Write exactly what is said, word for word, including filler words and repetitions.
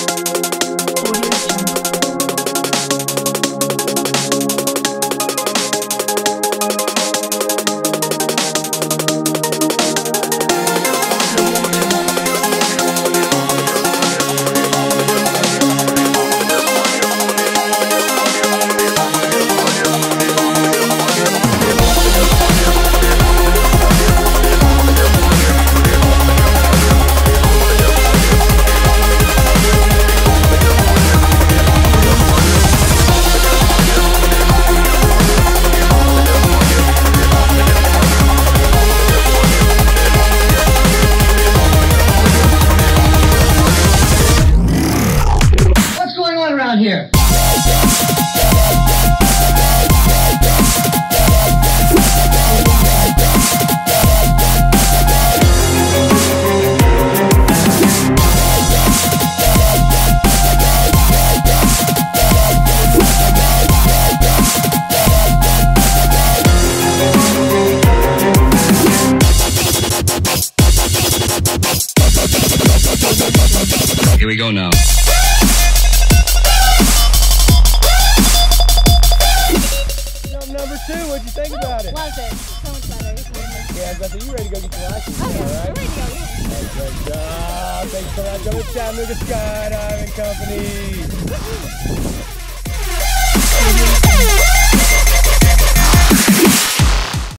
Here. Here we go now. Number two, what'd you think about it? Loved it. So much better. Yeah, Bethany, you ready to go get your license? Okay, All right? I'm ready to go. Hey, great job. Thanks so much. I'm with Chattanooga Skydiving Company.